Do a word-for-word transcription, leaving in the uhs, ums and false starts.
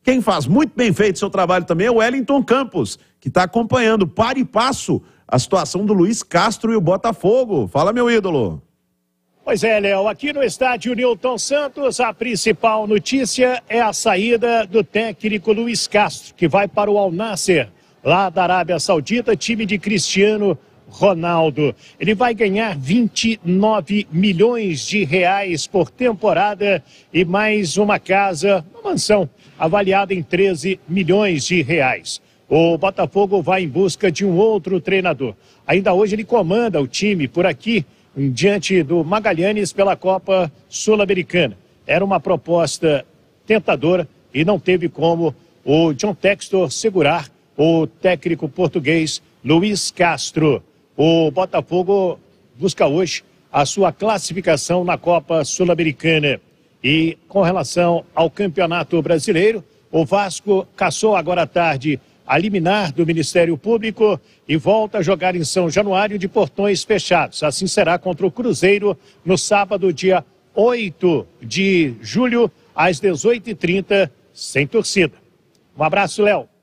Quem faz muito bem feito seu trabalho também é o Wellington Campos, que está acompanhando par e passo a situação do Luiz Castro e o Botafogo. Fala, meu ídolo. Pois é, Léo, aqui no estádio Newton Santos, a principal notícia é a saída do técnico Luiz Castro, que vai para o Al Nassr, lá da Arábia Saudita, time de Cristiano Ronaldo. Ele vai ganhar vinte e nove milhões de reais por temporada e mais uma casa, uma mansão, avaliada em treze milhões de reais. O Botafogo vai em busca de um outro treinador. Ainda hoje ele comanda o time por aqui, diante do Magalhães pela Copa Sul-Americana. Era uma proposta tentadora e não teve como o John Textor segurar o técnico português Luiz Castro. O Botafogo busca hoje a sua classificação na Copa Sul-Americana. E com relação ao Campeonato Brasileiro, o Vasco caçou agora à tarde a liminar do Ministério Público e volta a jogar em São Januário de portões fechados. Assim será contra o Cruzeiro no sábado, dia oito de julho, às dezoito e trinta, sem torcida. Um abraço, Léo.